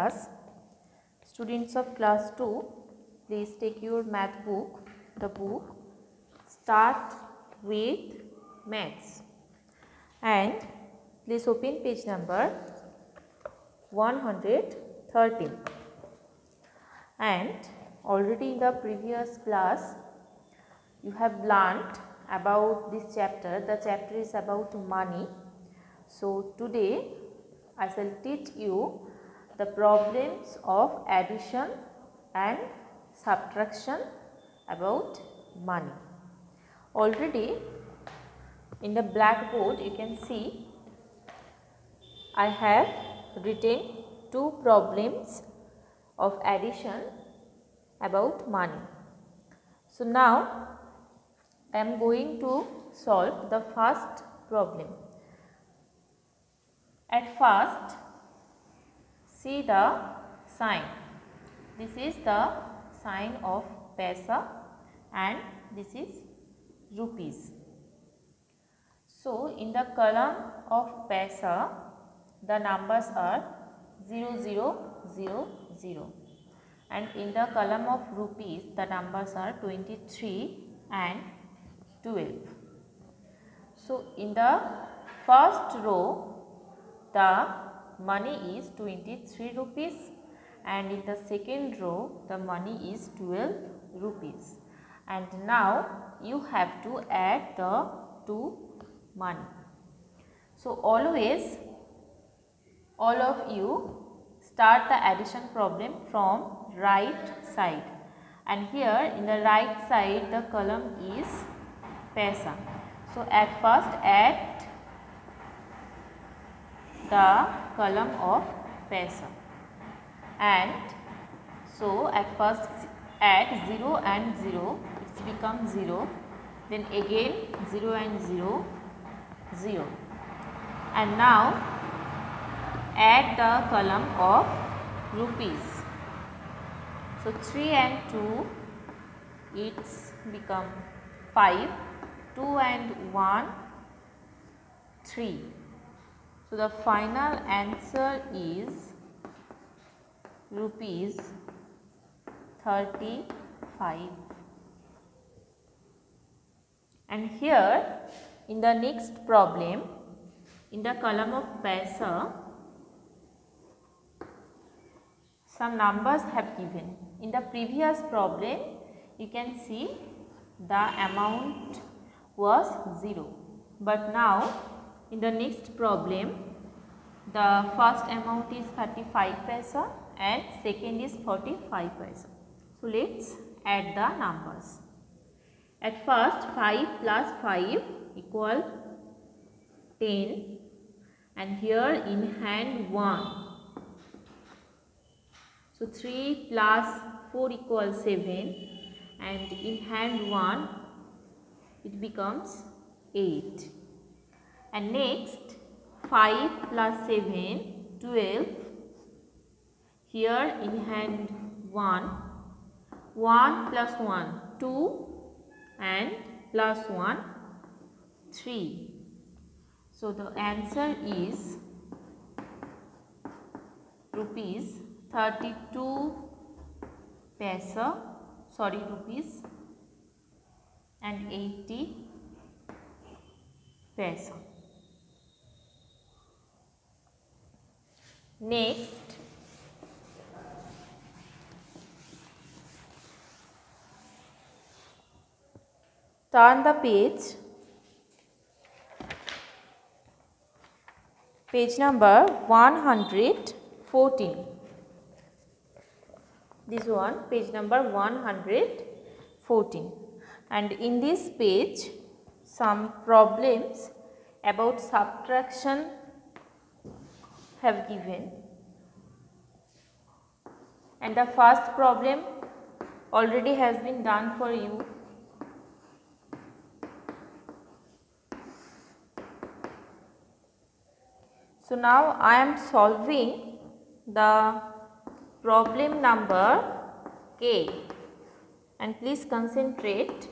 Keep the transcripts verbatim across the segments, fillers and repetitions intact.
class. Students of class two, please take your math book, the book, start with maths, and please open page number one hundred thirteen. And already in the previous class you have learned about this chapter. The chapter is about money. So today I shall teach you the problems of addition and subtraction about money. Already in the blackboard you can see I have written two problems of addition about money. So now I am going to solve the first problem. At first, see the sign. This is the sign of paisa and this is rupees. So in the column of paisa, the numbers are zero zero zero zero, and in the column of rupees, the numbers are twenty-three and twelve. So in the first row, the money is twenty-three rupees, and in the second row the money is twelve rupees. And now you have to add the two money. So always all of you start the addition problem from right side, and here in the right side the column is paisa. So at first add the column of paisa, and so at first add zero and zero, it's become zero, then again zero and zero, zero, and now add the column of rupees. So three and two, it's become five, two and one, three. So the final answer is rupees thirty-five. And here in the next problem, in the column of paisa, some numbers have given. In the previous problem, you can see the amount was zero, but now in the next problem, the first amount is thirty-five paisa and second is forty-five paisa. So let's add the numbers. At first, five plus five equal ten, and here in hand one. So three plus four equals seven, and in hand one it becomes eight. And next, five plus seven, twelve. Here in hand one, one plus one, two, and plus one, three. So the answer is rupees thirty-two paisa, sorry rupees and eighty paisa. Next, turn the page, page number one hundred fourteen. This one, page number one hundred fourteen, and in this page some problems about subtraction have given, and the first problem already has been done for you. So now I am solving the problem number K, and please concentrate.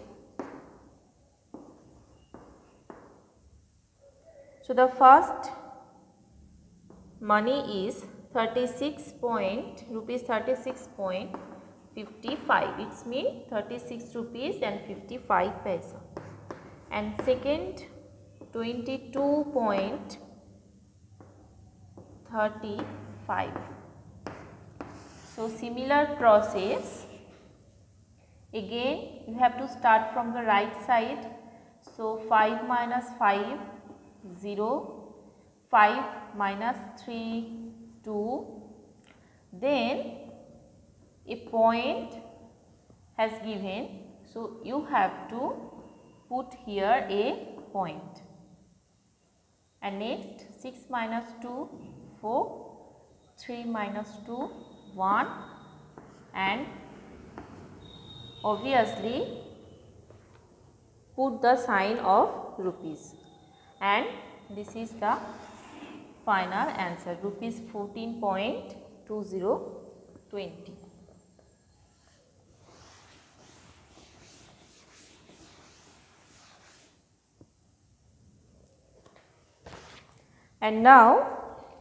So the first money is thirty-six point rupees thirty-six point fifty-five. It's mean thirty-six rupees and fifty-five paisa. And second twenty-two point thirty-five. So similar process. Again you have to start from the right side. So five minus five, zero. five minus three, two. Then a point has given. So you have to put here a point. And next six minus two, four. three minus two, one. And obviously put the sign of rupees, and this is the final answer, rupees fourteen point two zero two zero. And now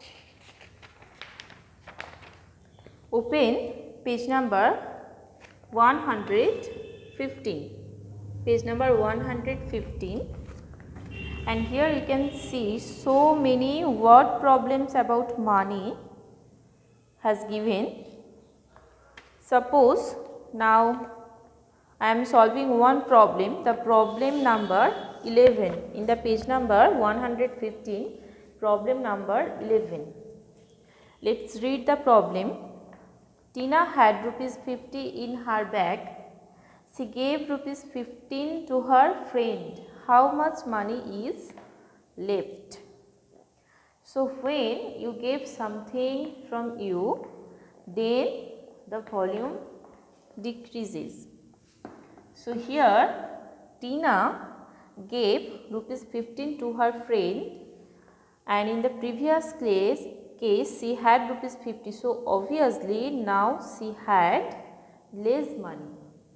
open page number one hundred fifteen. Page number one hundred fifteen, and here you can see so many word problems about money has given. Suppose now I am solving one problem, the problem number eleven in the page number one hundred fifteen, problem number eleven. Let's read the problem. Tina had rupees fifty in her bag. She gave rupees fifteen to her friend. How much money is left? So when you give something from you, then the volume decreases. So here Tina gave rupees fifteen to her friend, and in the previous case, case she had rupees fifty. So obviously now she had less money.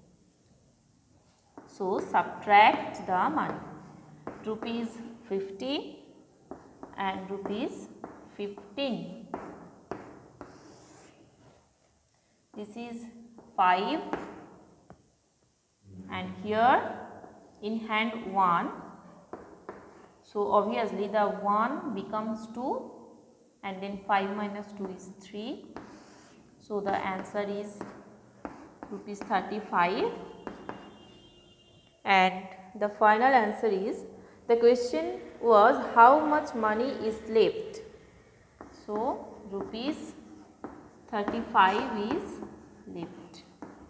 So subtract the money, rupees fifty and rupees fifteen. This is five, and here in hand one. So obviously the one becomes two, and then five minus two is three. So the answer is rupees thirty-five. And the final answer is, the question was how much money is left. So rupees thirty-five is left.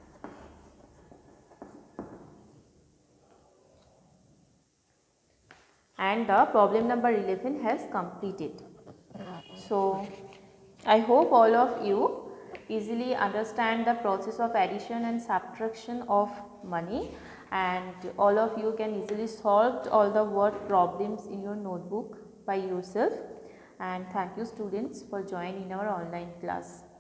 And the problem number eleven has completed. So I hope all of you easily understand the process of addition and subtraction of money, and all of you can easily solve all the word problems in your notebook by yourself. And thank you students for joining our online class.